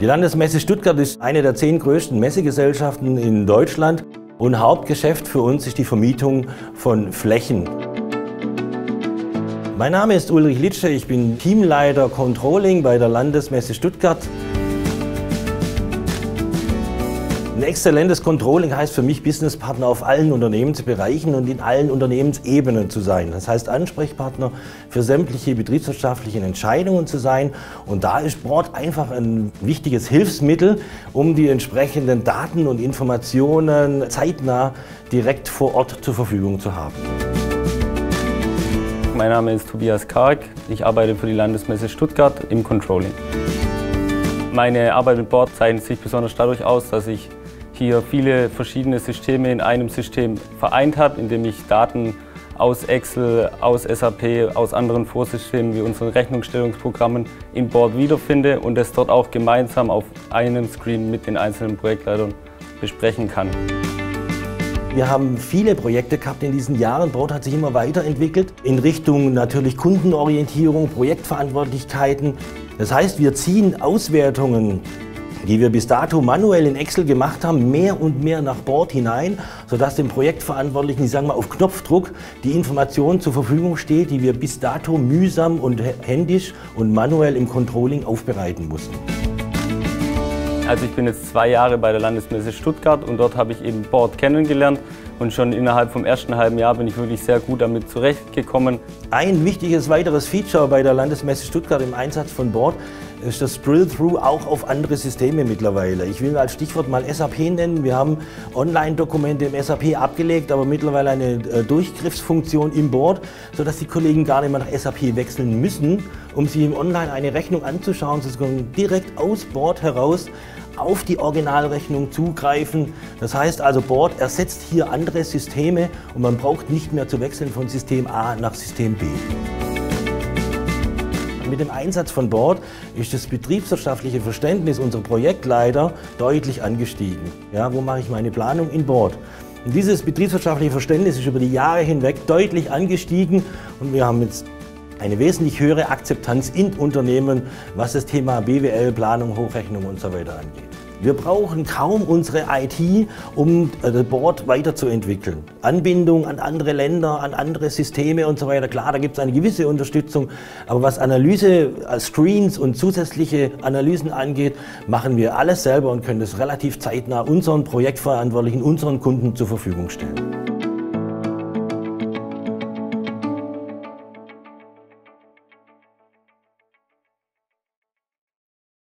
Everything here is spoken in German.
Die Landesmesse Stuttgart ist eine der 10 größten Messegesellschaften in Deutschland und Hauptgeschäft für uns ist die Vermietung von Flächen. Mein Name ist Ulrich Litsche, ich bin Teamleiter Controlling bei der Landesmesse Stuttgart. Ein exzellentes Controlling heißt für mich, Businesspartner auf allen Unternehmensbereichen und in allen Unternehmensebenen zu sein. Das heißt, Ansprechpartner für sämtliche betriebswirtschaftlichen Entscheidungen zu sein. Und da ist Board einfach ein wichtiges Hilfsmittel, um die entsprechenden Daten und Informationen zeitnah direkt vor Ort zur Verfügung zu haben. Mein Name ist Tobias Karg. Ich arbeite für die Landesmesse Stuttgart im Controlling. Meine Arbeit mit Board zeichnet sich besonders dadurch aus, dass ich hier viele verschiedene Systeme in einem System vereint habe, indem ich Daten aus Excel, aus SAP, aus anderen Vorsystemen wie unseren Rechnungsstellungsprogrammen in Board wiederfinde und es dort auch gemeinsam auf einem Screen mit den einzelnen Projektleitern besprechen kann. Wir haben viele Projekte gehabt in diesen Jahren. Board hat sich immer weiterentwickelt in Richtung natürlich Kundenorientierung, Projektverantwortlichkeiten. Das heißt, wir ziehen Auswertungen, die wir bis dato manuell in Excel gemacht haben, mehr und mehr nach Board hinein, sodass dem Projektverantwortlichen, ich sage mal, auf Knopfdruck die Information zur Verfügung steht, die wir bis dato mühsam und händisch und manuell im Controlling aufbereiten mussten. Also ich bin jetzt 2 Jahre bei der Landesmesse Stuttgart und dort habe ich eben Board kennengelernt und schon innerhalb vom ersten halben Jahr bin ich wirklich sehr gut damit zurechtgekommen. Ein wichtiges weiteres Feature bei der Landesmesse Stuttgart im Einsatz von Board ist das Drill-Through auch auf andere Systeme mittlerweile. Ich will als Stichwort mal SAP nennen. Wir haben Online-Dokumente im SAP abgelegt, aber mittlerweile eine Durchgriffsfunktion im Board, sodass die Kollegen gar nicht mehr nach SAP wechseln müssen, um sich im Online eine Rechnung anzuschauen. Sie können direkt aus Board heraus auf die Originalrechnung zugreifen. Das heißt also, Board ersetzt hier andere Systeme und man braucht nicht mehr zu wechseln von System A nach System B. Mit dem Einsatz von Board ist das betriebswirtschaftliche Verständnis unserer Projektleiter deutlich angestiegen. Ja, wo mache ich meine Planung? In Board. Und dieses betriebswirtschaftliche Verständnis ist über die Jahre hinweg deutlich angestiegen und wir haben jetzt eine wesentlich höhere Akzeptanz in Unternehmen, was das Thema BWL, Planung, Hochrechnung und so weiter angeht. Wir brauchen kaum unsere IT, um das Board weiterzuentwickeln. Anbindung an andere Länder, an andere Systeme und so weiter. Klar, da gibt es eine gewisse Unterstützung, aber was Analyse, Screens und zusätzliche Analysen angeht, machen wir alles selber und können das relativ zeitnah unseren Projektverantwortlichen, unseren Kunden zur Verfügung stellen.